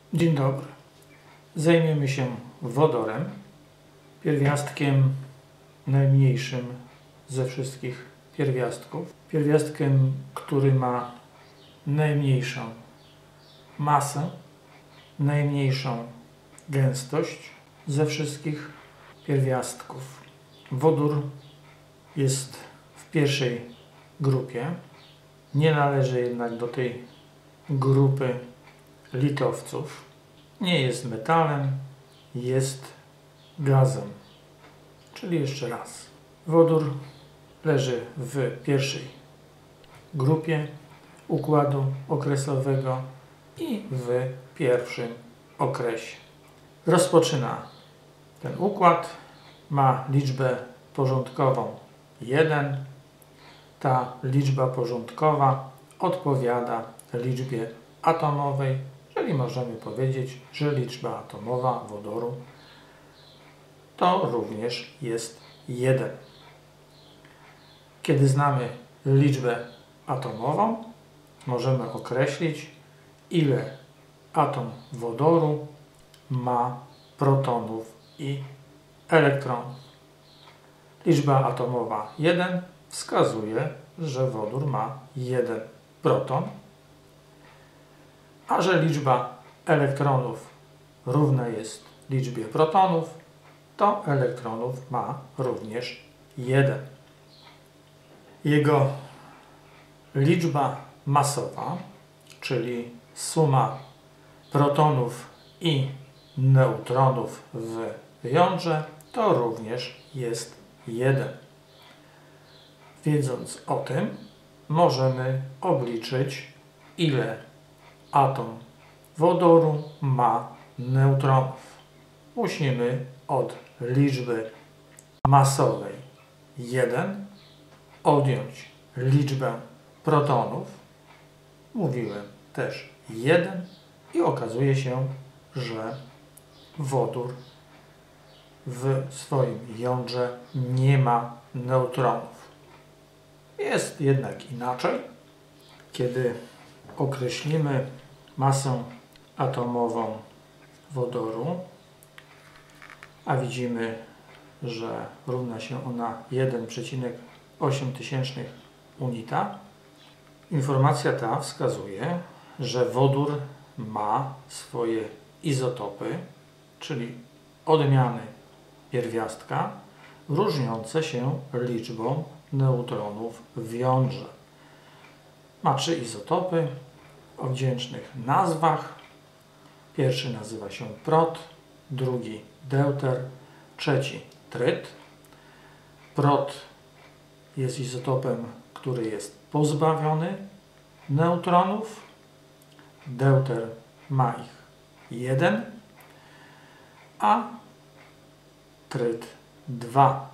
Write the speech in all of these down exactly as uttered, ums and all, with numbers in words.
Dzień dobry. Zajmiemy się wodorem, pierwiastkiem najmniejszym ze wszystkich pierwiastków. Pierwiastkiem, który ma najmniejszą masę, najmniejszą gęstość ze wszystkich pierwiastków. Wodór jest w pierwszej grupie. Nie należy jednak do tej grupy litowców. Nie jest metalem, jest gazem. Czyli jeszcze raz. Wodór leży w pierwszej grupie układu okresowego i w pierwszym okresie. Rozpoczyna ten układ, ma liczbę porządkową jeden. Ta liczba porządkowa odpowiada liczbie atomowej, czyli możemy powiedzieć, że liczba atomowa wodoru to również jest jeden. Kiedy znamy liczbę atomową, możemy określić, ile atom wodoru ma protonów i elektronów. Liczba atomowa jeden wskazuje, że wodór ma jeden proton, a że liczba elektronów równa jest liczbie protonów, to elektronów ma również jeden. Jego liczba masowa, czyli suma protonów i neutronów w jądrze, to również jest jeden. Wiedząc o tym, możemy obliczyć, ile atom wodoru ma neutronów. Musimy od liczby masowej jeden odjąć liczbę protonów. Mówiłem też jeden i okazuje się, że wodór w swoim jądrze nie ma neutronów. Jest jednak inaczej. Kiedy określimy masę atomową wodoru, a widzimy, że równa się ona jeden przecinek osiem tysięcznych unita, informacja ta wskazuje, że wodór ma swoje izotopy, czyli odmiany pierwiastka, różniące się liczbą neutronów w jądrze. Ma trzy izotopy o wdzięcznych nazwach. Pierwszy nazywa się prot, drugi deuter, trzeci tryt. Prot jest izotopem, który jest pozbawiony neutronów. Deuter ma ich jeden, a tryt dwa.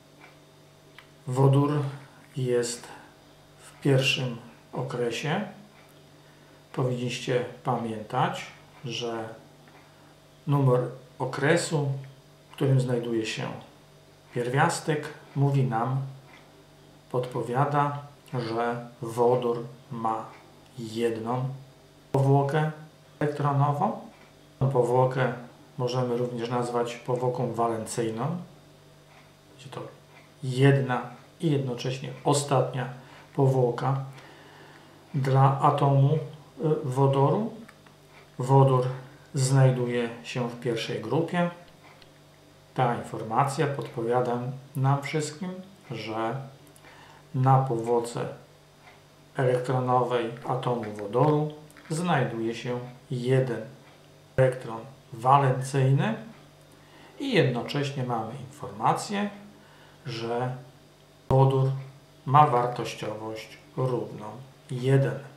Wodór jest w pierwszym okresie. Powinniście pamiętać, że numer okresu, w którym znajduje się pierwiastek, mówi nam, podpowiada, że wodór ma jedną powłokę elektronową. Tą powłokę możemy również nazwać powłoką walencyjną. Będzie to jedna i jednocześnie ostatnia powłoka dla atomu wodoru. Wodór znajduje się w pierwszej grupie. Ta informacja podpowiada nam wszystkim, że na powłoce elektronowej atomu wodoru znajduje się jeden elektron walencyjny i jednocześnie mamy informację, że wodór ma wartościowość równą jeden.